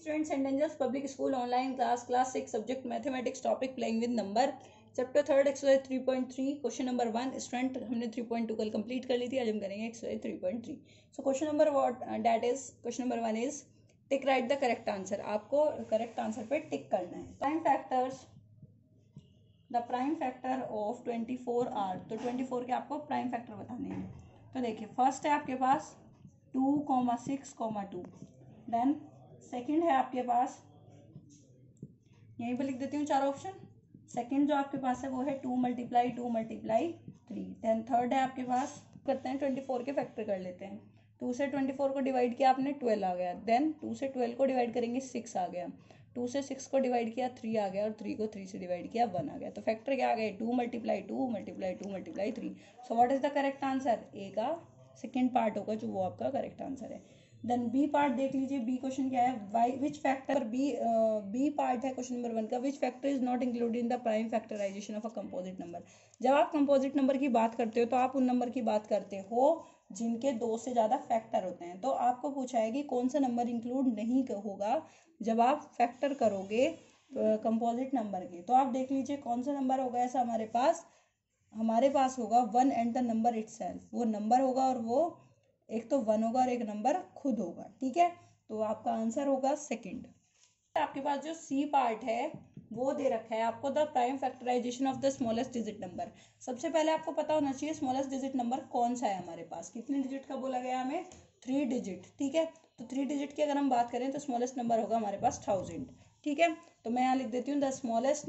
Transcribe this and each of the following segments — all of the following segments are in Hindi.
students, St. Angels Public School online class 6 subject mathematics topic playing with number chapter 3rd exercise 3.3 question number 1 student हमने 3.2 कल कंप्लीट कर ली थी. आज हम करेंगे exercise 3.3. So question number that is question number 1 is tick right the correct answer. आपको करेक्ट आंसर पे टिक करना है. Prime factors the prime factor of 24 are. तो 24 के आपको प्राइम फैक्टर बताने हैं. तो देखिए फर्स्ट है आपके पास 2,6,2. देन सेकंड है आपके पास, यहीं पे लिख देती हूँ चार ऑप्शन. सेकंड जो आपके पास है वो है 2 × 3. देन थर्ड है आपके पास, करते हैं 24 के फैक्टर कर लेते हैं. 2 से 24 को डिवाइड किया आपने 12 आ गया. देन 2 से 12 को डिवाइड करेंगे 6 आ गया. 2 से 6 को डिवाइड किया 3 आ गया. और 3 को 3 से डिवाइड किया 1 आ गया. तो फैक्टर क्या आ गए 2 × 2 × 2 × 3. So what is the correct answer. A का सेकेंड पार्ट होगा जो वो आपका करेक्ट आंसर है. देन बी पार्ट देख लीजिए. बी क्वेश्चन क्या है, why which factor. B part है क्वेश्चन नंबर 1 का. Which factor is not included in the prime factorization of a composite number. जब आप कंपोजिट नंबर की बात करते हो तो आप उन नंबर की बात करते हो जिनके 2 से ज़्यादा फैक्टर होते हैं. तो आपको पूछा है कि कौन सा नंबर इंक्लूड नहीं होगा जब आप फैक्टर करोगे कंपोजिट नंबर के. तो आप देख लीजिए कौन सा नंबर होगा ऐसा हमारे पास होगा 1 एंड द नंबर इटसेल्फ. वो नंबर होगा और वो एक तो 1 होगा और एक नंबर खुद होगा. ठीक है, तो आपका आंसर होगा सेकंड. आपके पास जो सी पार्ट है वो दे रखा है आपको the prime factorization of the smallest digit number. सबसे पहले आपको पता होना चाहिए स्मॉलेस्ट डिजिट नंबर कौन सा है हमारे पास. कितने डिजिट का बोला गया हमें 3 डिजिट. ठीक है, तो 3 डिजिट की अगर हम बात करें तो स्मॉलेस्ट नंबर होगा हमारे पास 1000. ठीक है, तो मैं यहाँ लिख देती हूँ the smallest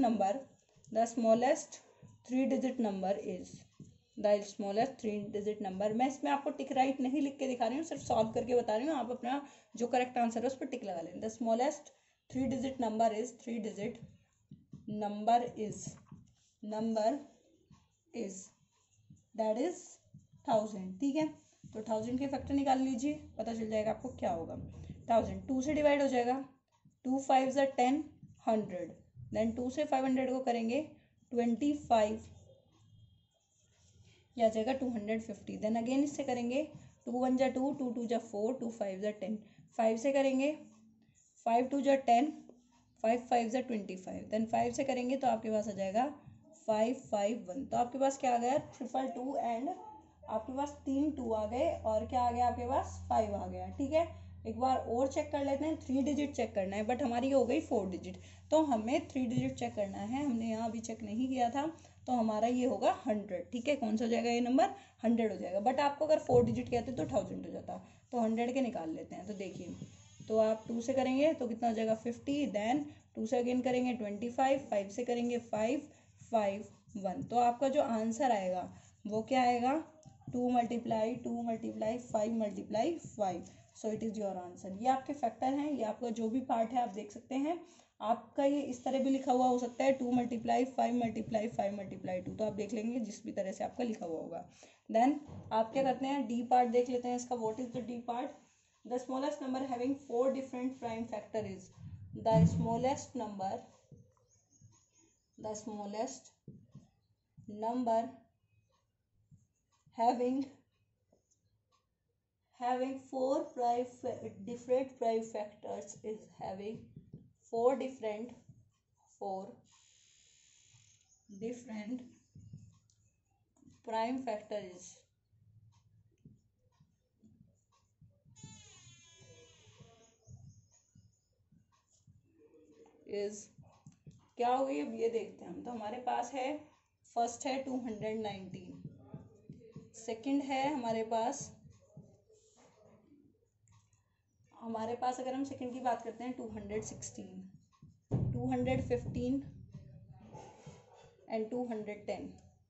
3 digit number is the smallest 3 digit number. मैं इसमें आपको टिक राइट नहीं लिख के दिखा रही हूँ, सिर्फ सॉल्व करके बता रही हूँ. आप अपना जो करेक्ट आंसर है उस पर टिक लगा लें. The smallest 3 digit number is that is 1000. ठीक है, तो 1000 के फैक्टर निकाल लीजिए, पता चल जाएगा आपको क्या होगा. 1000 2 से डिवाइड हो जाएगा. 2 5 = 10, 100. देन 2 से 500 को करेंगे 25, यह आ जाएगा 250. देन अगेन इससे करेंगे 2 1 = 2, 2 2 = 4, 2 5 = 10. 5 से करेंगे 5 2 = 10, 5 5 = 25. देन 5 से करेंगे तो आपके पास आ जाएगा 551. तो आपके पास क्या आ गया 222 एंड आपके पास 3 2 आ गए और क्या आ गया आपके पास 5 आ गया. ठीक है, एक बार और चेक कर लेते हैं. 3 डिजिट चेक करना है बट हमारी हो गई 4 डिजिट. तो हमें 3 डिजिट चेक करना है. हमने यहाँ अभी चेक नहीं किया था तो हमारा ये होगा 100. ठीक है, कौन सा हो जाएगा ये नंबर 100 हो जाएगा. बट आपको अगर 4 डिजिट कहते तो 1000 हो जाता. तो 100 के निकाल लेते हैं. तो देखिए, तो आप 2 से करेंगे तो कितना हो जाएगा 50. देन 2 से अगेन करेंगे 25, 5 से करेंगे 5 5 1. तो आपका जो आंसर आएगा वो क्या आएगा 2 × 5 × 5. So it is your answer. ये आपके फैक्टर हैं. ये आपका जो भी पार्ट है आप देख सकते हैं. आपका ये इस तरह भी लिखा हुआ हो सकता है 2 × 5 × 5 × 2. तो आप देख लेंगे जिस भी तरह से आपका लिखा हुआ होगा. देन आप क्या करते हैं डी पार्ट देख लेते हैं इसका. What is the D part. The smallest number having 4 different prime factor is the smallest number having 4 different prime factors is having 4 different prime factor is क्या हो गई. अब ये देखते हैं हम. तो हमारे पास है फर्स्ट है 219. सेकंड है हमारे पास अगर हम सेकंड की बात करते हैं 216, 215 एंड 210.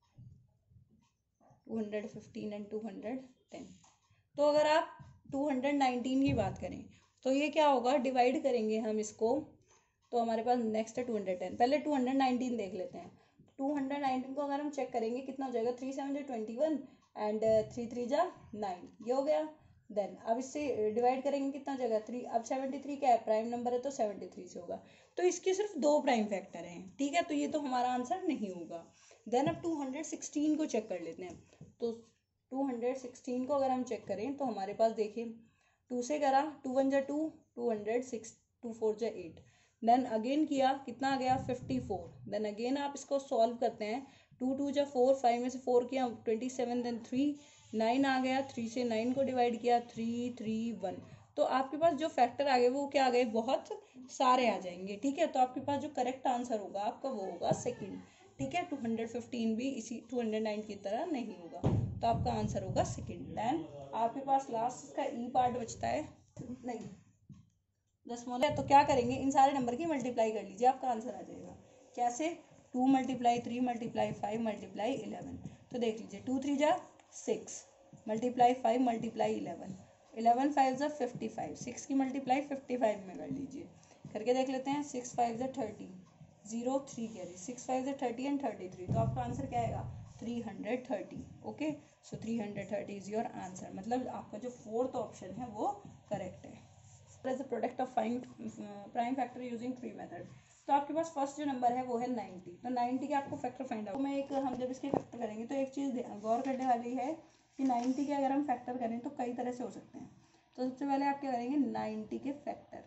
215 एंड 210. तो अगर आप 219 की बात करें तो ये क्या होगा, डिवाइड करेंगे हम इसको तो हमारे पास नेक्स्ट है 210. पहले 219 देख लेते हैं. 219 को अगर हम चेक करेंगे कितना हो जाएगा 3 7 = 21 एंड 3 3 = 9. ये हो गया. देन अब इससे डिवाइड करेंगे कितना हो जाएगा 3. अब 73 क्या है प्राइम नंबर है तो 73 से होगा. तो इसके सिर्फ 2 प्राइम फैक्टर हैं. ठीक है, तो ये तो हमारा आंसर नहीं होगा. देन अब 216 को चेक कर लेते हैं. तो 216 को अगर हम चेक करें तो हमारे पास देखिए 2 से करा 2 1 = 2, 2 4 जा 8, देन अगेन किया, कितना आ गया 54, देन अगेन आप इसको सॉल्व करते हैं, 2 2 जा 4, 5 में से 4 किया 27, देन 3 9 आ गया, 3 से 9 को डिवाइड किया 3 3 1, तो आपके पास जो फैक्टर आ गए वो क्या आ गए, बहुत सारे आ जाएंगे, ठीक है। तो आपके पास जो करेक्ट आंसर होगा आपका वो होगा सेकंड, ठीक है। 215 भी इसी 209 की तरह नहीं होगा, तो आपका आंसर होगा सेकंड। देन आपके पास लास्ट इसका ई पार्ट बचता है, नहीं दशमलव है, तो क्या करेंगे, इन सारे नंबर की मल्टीप्लाई कर लीजिए, आपका आंसर आ जाएगा। कैसे, 2 मल्टीप्लाई 3 मल्टीप्लाई 5 मल्टीप्लाई 11, तो देख लीजिए 2 3 जा 6 मल्टीप्लाई 5 मल्टीप्लाई 11, 11 5 जा 55, 6 की मल्टीप्लाई 55 में कर लीजिए, करके देख लेते हैं, 6 5 जा 30, 0 3 कैरी, 6 5 जा 30 एंड 33, तो आपका आंसर क्या आएगा 330, okay. So 330 is your answer, मतलब आपका जो फोर्थ ऑप्शन है वो करेक्ट है। As a product of prime factor using tree method, तो आपके पास फर्स्ट जो नंबर है वो है 90, तो 90 के आपको फैक्टर फाइंड आउट, तो हम जब इसके फैक्टर करेंगे तो एक चीज़ गौर करने वाली है कि 90 के अगर हम फैक्टर करें तो कई तरह से हो सकते हैं। तो सबसे पहले आप क्या करेंगे, 90 के फैक्टर,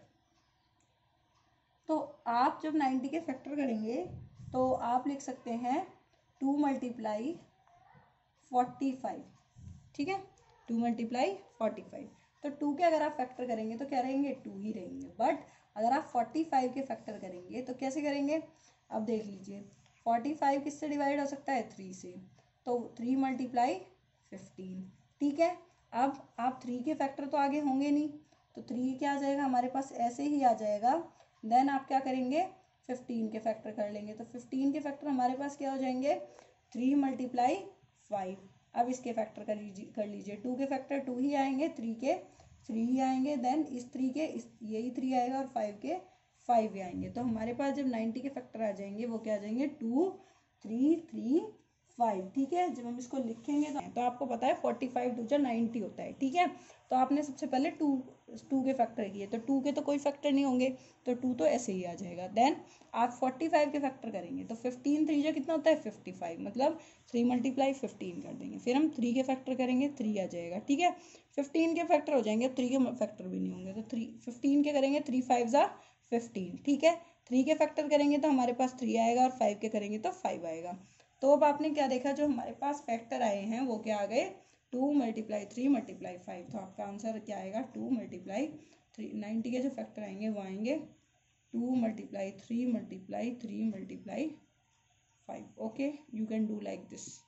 तो आप जब 90 के फैक्टर करेंगे तो आप लिख सकते हैं 2 मल्टीप्लाई 45, ठीक है, 2 मल्टीप्लाई 45, तो 2 के अगर आप फैक्टर करेंगे तो क्या रहेंगे, 2 ही रहेंगे, बट अगर आप 45 के फैक्टर करेंगे तो कैसे करेंगे, अब देख लीजिए 45 किससे डिवाइड हो सकता है, 3 से, तो 3 मल्टीप्लाई 15, ठीक है। अब आप 3 के फैक्टर तो आगे होंगे नहीं, तो 3 क्या आ जाएगा हमारे पास, ऐसे ही आ जाएगा, देन आप क्या करेंगे 15 के फैक्टर कर लेंगे, तो 15 के फैक्टर हमारे पास क्या हो जाएंगे, 3 मल्टीप्लाई 5, अब इसके फैक्टर कर लीजिए 2 के फैक्टर 2 ही आएंगे, 3 के 3 ही आएंगे, देन इस 3 के यही 3 आएगा, और 5 के 5 ही आएंगे, तो हमारे पास जब 90 के फैक्टर आ जाएंगे वो क्या आ जाएंगे 2 3 3 5, ठीक है। जब हम इसको लिखेंगे तो आपको पता है 45 2 जा 90 होता है, ठीक है। तो आपने सबसे पहले 2 के फैक्टर किए, तो 2 के तो कोई फैक्टर नहीं होंगे, तो 2 तो ऐसे ही आ जाएगा, देन आप 45 के फैक्टर करेंगे तो 15 3 जा कितना होता है 55, मतलब 3 मल्टीप्लाई 15 कर देंगे, फिर हम 3 के फैक्टर करेंगे 3 आ जाएगा, ठीक है। 15 के फैक्टर हो जाएंगे, 3 के फैक्टर भी नहीं होंगे, तो 15 के करेंगे 3 5 जा 15, ठीक है। 3 के फैक्टर करेंगे तो हमारे पास 3 आएगा, और 5 के करेंगे तो 5 आएगा, तो अब आपने क्या देखा, जो हमारे पास फैक्टर आए हैं वो क्या आ गए, 2 मल्टीप्लाई 3 मल्टीप्लाई 5, तो आपका आंसर क्या आएगा 2 मल्टीप्लाई 3, 90 के जो फैक्टर आएंगे वो आएंगे 2 multiply 3 multiply 3 multiply 5, okay, you can do like this.